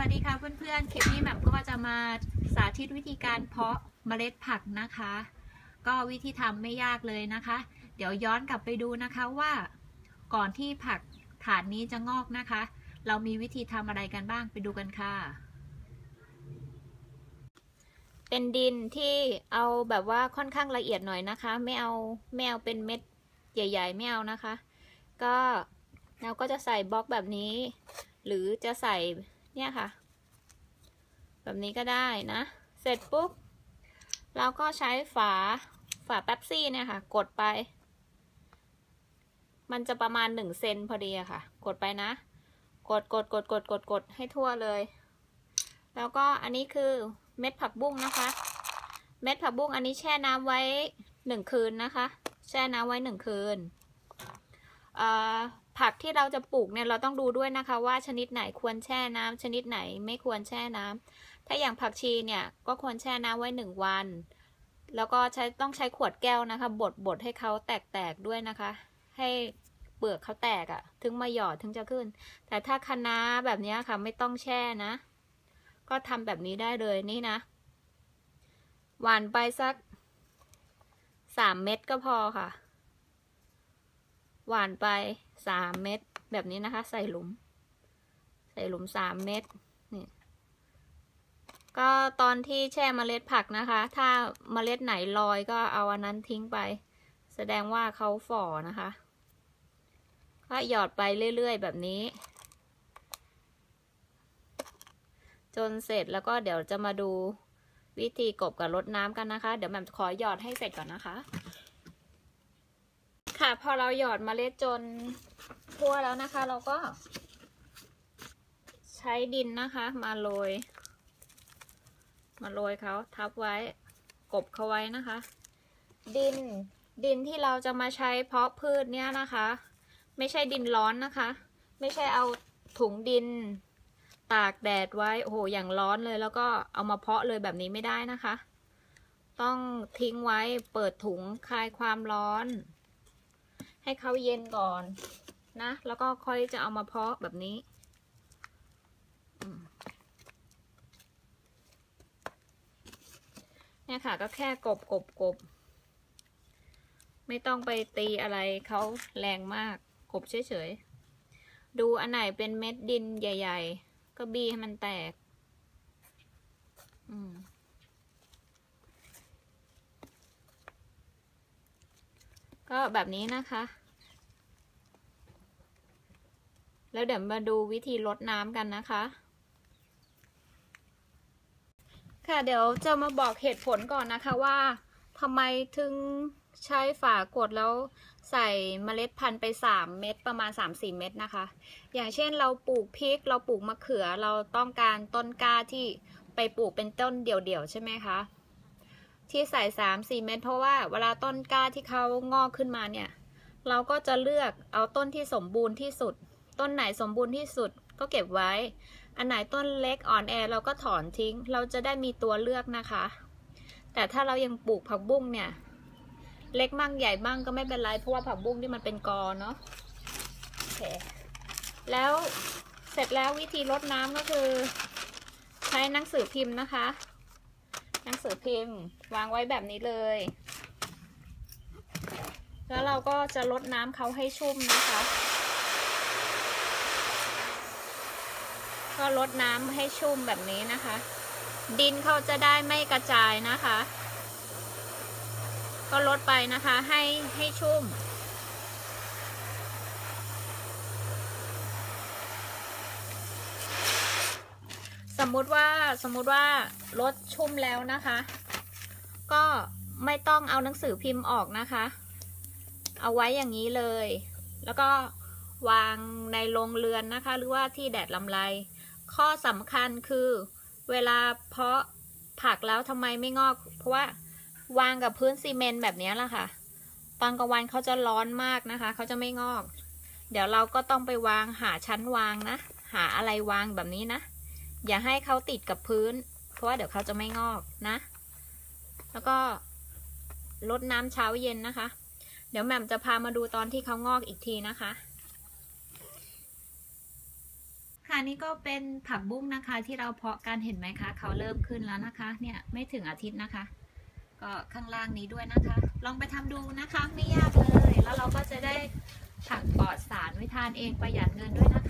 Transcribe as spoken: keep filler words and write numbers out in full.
วัสดีค่ะเพื่อนๆคลิปนี้แหม่มก็จะมาสาธิตวิธีการเพาะเมล็ดผักนะคะก็วิธีทำไม่ยากเลยนะคะเดี๋ยวย้อนกลับไปดูนะคะว่าก่อนที่ผักถาดนี้จะงอกนะคะเรามีวิธีทำอะไรกันบ้างไปดูกันค่ะเป็นดินที่เอาแบบว่าค่อนข้างละเอียดหน่อยนะคะไม่เอาไม่เอาเป็นเม็ดใหญ่ๆไม่เอานะคะก็เราก็จะใส่บล็อกแบบนี้หรือจะใส่เนี่ยค่ะแบบนี้ก็ได้นะเสร็จปุ๊บเราก็ใช้ฝาฝาเป๊ปซี่เนี่ยค่ะกดไปมันจะประมาณหนึ่งเซนพอดีอะค่ะกดไปนะกดกดกดกดกดกดให้ทั่วเลยแล้วก็อันนี้คือเม็ดผักบุ้งนะคะเม็ดผักบุ้งอันนี้แช่น้ำไว้หนึ่งคืนนะคะแช่น้ำไว้หนึ่งคืนผักที่เราจะปลูกเนี่ยเราต้องดูด้วยนะคะว่าชนิดไหนควรแช่น้ำชนิดไหนไม่ควรแช่น้ำถ้าอย่างผักชีเนี่ยก็ควรแช่น้ำไว้หนึ่งวันแล้วก็ใช้ต้องใช้ขวดแก้วนะคะบดบดให้เขาแตกๆด้วยนะคะให้เปลือกเขาแตกอะ่ะถึงมาหยอดถึงจะขึ้นแต่ถ้าคะน้าแบบนี้ค่ะไม่ต้องแช่นะก็ทำแบบนี้ได้เลยนี่นะหว่านไปสักสามเม็ดก็พอค่ะหว่านไปสามเม็ดแบบนี้นะคะใส่หลุมใส่หลุมสามเม็ดนี่ก็ตอนที่แช่เมล็ดผักนะคะถ้าเมล็ดไหนลอยก็เอาอันนั้นทิ้งไปแสดงว่าเขาฝ่อนะคะก็หยอดไปเรื่อยๆแบบนี้จนเสร็จแล้วก็เดี๋ยวจะมาดูวิธีกบกับรดน้ำกันนะคะเดี๋ยวแม่ขอหยอดให้เสร็จก่อนนะคะค่ะพอเราหยอดเมล็ดจนทั่วแล้วนะคะเราก็ใช้ดินนะคะมาโรยมาโรยเขาทับไว้กบเขาไว้นะคะดินดินที่เราจะมาใช้เพาะพืชเนี่ยนะคะไม่ใช่ดินร้อนนะคะไม่ใช่เอาถุงดินตากแดดไว้โอ้โหอย่างร้อนเลยแล้วก็เอามาเพาะเลยแบบนี้ไม่ได้นะคะต้องทิ้งไว้เปิดถุงคลายความร้อนให้เขาเย็นก่อนนะแล้วก็ค่อยจะเอามาเพาะแบบนี้เนี่ยค่ะก็แค่กบกบกบไม่ต้องไปตีอะไรเขาแรงมากกบเฉยๆดูอันไหนเป็นเม็ดดินใหญ่ๆก็บีให้มันแตกอืมก็แบบนี้นะคะแล้วเดี๋ยวมาดูวิธีรดน้ำกันนะคะค่ะเดี๋ยวจะมาบอกเหตุผลก่อนนะคะว่าทำไมถึงใช้ฝากดแล้วใส่เมล็ดพันธุ์ไปสามเม็ดประมาณ สามถึงสี่ เม็ดนะคะอย่างเช่นเราปลูกพริกเราปลูกมะเขือเราต้องการต้นกล้าที่ไปปลูกเป็นต้นเดี่ยวๆใช่ไหมคะที่ใส่ สามถึงสี่ เม็ดเพราะว่าเวลาต้นกล้าที่เขางอกขึ้นมาเนี่ยเราก็จะเลือกเอาต้นที่สมบูรณ์ที่สุดต้นไหนสมบูรณ์ที่สุดก็เก็บไว้อันไหนต้นเล็กอ่อนแอเราก็ถอนทิ้งเราจะได้มีตัวเลือกนะคะแต่ถ้าเรายังปลูกผักบุ้งเนี่ยเล็กมั่งใหญ่มั่งก็ไม่เป็นไรเพราะว่าผักบุ้งที่มันเป็นกอเนาะโอเคแล้วเสร็จแล้ววิธีรดน้ำก็คือใช้หนังสือพิมพ์นะคะหนังสือพิมพ์วางไว้แบบนี้เลยแล้วเราก็จะรดน้ำเขาให้ชุ่มนะคะก็รดน้ำให้ชุ่มแบบนี้นะคะดินเขาจะได้ไม่กระจายนะคะก็ลดไปนะคะให้ให้ชุ่มสมมุติว่าสมมุติว่าลดชุ่มแล้วนะคะก็ไม่ต้องเอาหนังสือพิมพ์ออกนะคะเอาไว้อย่างนี้เลยแล้วก็วางในโรงเรือนนะคะหรือว่าที่แดดลำไรข้อสำคัญคือเวลาเพาะผักแล้วทำไมไม่งอกเพราะว่าวางกับพื้นซีเมนต์แบบนี้แหละค่ะตอนกลางวันเขาจะร้อนมากนะคะเขาจะไม่งอกเดี๋ยวเราก็ต้องไปวางหาชั้นวางนะหาอะไรวางแบบนี้นะอย่าให้เขาติดกับพื้นเพราะว่าเดี๋ยวเขาจะไม่งอกนะแล้วก็รดน้ำเช้าเย็นนะคะเดี๋ยวแหม่มจะพามาดูตอนที่เขางอกอีกทีนะคะค่ะนี่ก็เป็นผักบุ้งนะคะที่เราเพาะกันเห็นไหมคะเขาเริ่มขึ้นแล้วนะคะเนี่ยไม่ถึงอาทิตย์นะคะก็ข้างล่างนี้ด้วยนะคะลองไปทำดูนะคะไม่ยากเลยแล้วเราก็จะได้ผักปลอดสารไว้ทานเองประหยัดเงินด้วยนะคะ